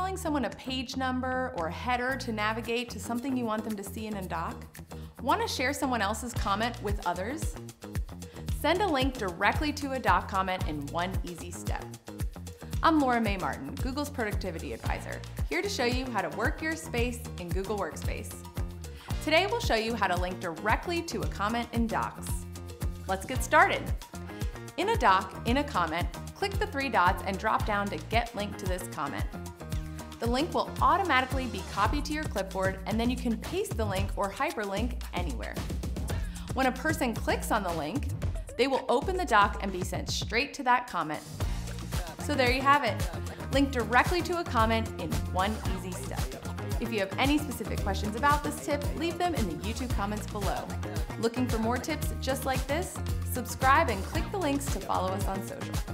telling someone a page number or a header to navigate to something you want them to see in a doc? Want to share someone else's comment with others? Send a link directly to a doc comment in one easy step. I'm Laura Mae Martin, Google's Productivity Advisor, here to show you how to work your space in Google Workspace. Today we'll show you how to link directly to a comment in Docs. Let's get started. In a doc, in a comment, click the three dots and drop down to Get Link to this comment. The link will automatically be copied to your clipboard, and then you can paste the link or hyperlink anywhere. When a person clicks on the link, they will open the doc and be sent straight to that comment. So there you have it. Link directly to a comment in one easy step. If you have any specific questions about this tip, leave them in the YouTube comments below. Looking for more tips just like this? Subscribe and click the links to follow us on social.